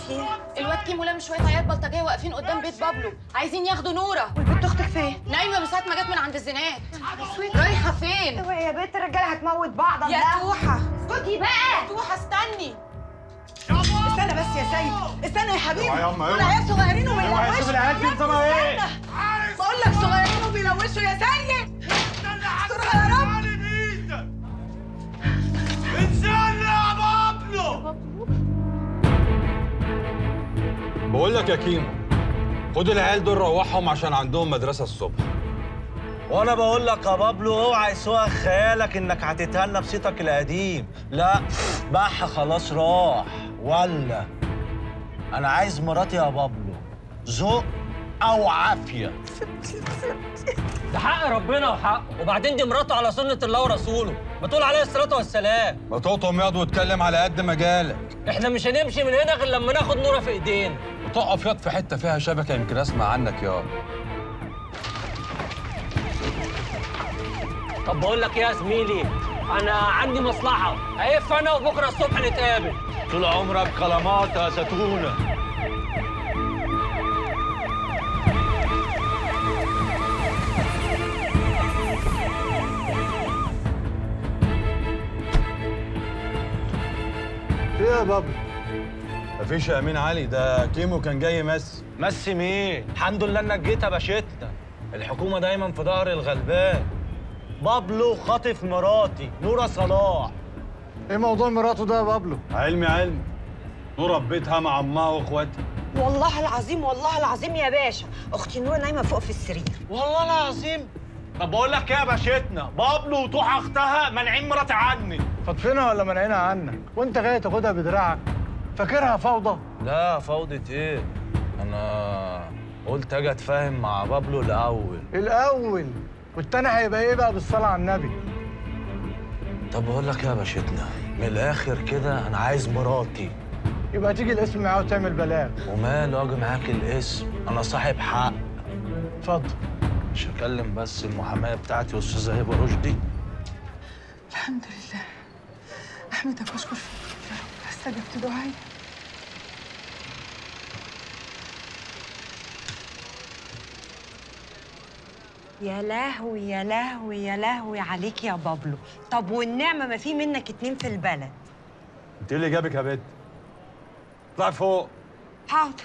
الواد كيمو لام شويه عيال بلطجيه واقفين قدام بيت بابلو عايزين ياخدوا نوره. والبنت اختك فين؟ نايمه من ساعه ما جت من عند الزناد. رايحه فين؟ اوعي يا بنت الرجاله هتموت بعض. يا توحه اسكتي بقى. توحه استني. استنى بس يا سيد، استنى يا حبيبي. اوعى ياما، اوعى. العيال صغيرين وبيلوشوا. شوف العيال دي نظامها ايه؟ بقول لك صغيرين وبيلوشوا يا سيد. استرها يا رب. انزل يا بابلو. بقول لك يا كيمو، خد العيال دول روحهم عشان عندهم مدرسة الصبح. وانا بقول لك يا بابلو اوعى يسوق خيالك انك هتتهنى بصيتك القديم. لا بح خلاص راح. ولا انا عايز مراتي يا بابلو ذوق او عافيه. ده حق ربنا وحقه، وبعدين دي مراته على سنة الله ورسوله، بتقول عليه الصلاة والسلام. ما تقطم ياض واتكلم على قد مجالك. احنا مش هنمشي من هنا غير لما ناخد نورة في ايدينا. وتقف ياض في حتة فيها شبكة يمكن اسمع عنك ياض. طب بقول لك يا زميلي، أنا عندي مصلحة، هيف أنا وبكرة الصبح نتقابل. طول عمرك كلامات يا زتونه. ايه يا بابلو؟ مفيش يا امين علي، ده كيمو كان جاي يمسي. مسي مين؟ الحمد لله انك جيت يا باشتنا. الحكومه دايما في ظهر الغلبان. بابلو خاطف مراتي نورة صلاح. ايه موضوع مراته ده يا بابلو؟ علمي نورة في بيتها مع امها واخواتها. والله العظيم والله العظيم يا باشا، اختي نوره نايمه فوق في السرير. والله العظيم. طب بقول لك ايه يا باشتنا، بابلو وطوح اختها مانعين مراتي عني. فاطفينها ولا مانعينها عنك؟ وانت جاي تاخدها بدراعك؟ فاكرها فوضى؟ لا فوضى ايه؟ انا قلت اجي اتفاهم مع بابلو الاول والتاني هيبقى ايه بقى بالصلاه على النبي؟ طب بقول لك ايه يا باشتنا، من الاخر كده انا عايز مراتي. يبقى تيجي الاسم معاه وتعمل بلاغ. وماله اجي معاك الاسم، انا صاحب حق. اتفضل. مش هكلم بس المحاميه بتاعتي استاذه هبه رشدي. الحمد لله، احمدك واشكر فيك يا رب، استجبت دعائي. يا لهوي يا لهوي يا لهوي عليك يا بابلو. طب والنعمه ما في منك اتنين في البلد. انت ايه اللي جابك يا بت؟ اطلعي فوق. حاضر.